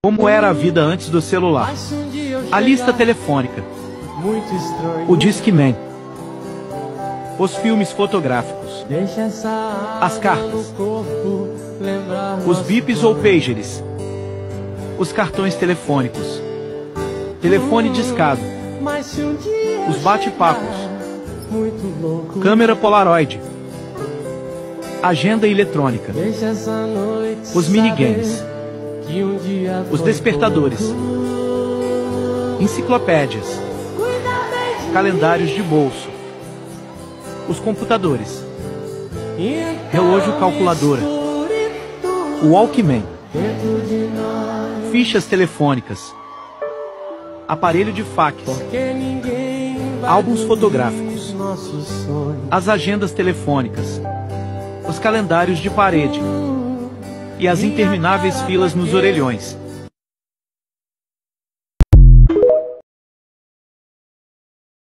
Como era a vida antes do celular? A lista telefônica. O Discman. Os filmes fotográficos. As cartas. Os bips ou pagers. Os cartões telefônicos. Telefone discado. Os bate-papos. Câmera Polaroid. Agenda eletrônica. Os minigames. Os despertadores. Enciclopédias. Calendários de bolso. Os computadores. Relógio calculadora. O Walkman. Fichas telefônicas. Aparelho de fax. Álbuns fotográficos. As agendas telefônicas. Os calendários de parede. E as intermináveis filas nos orelhões.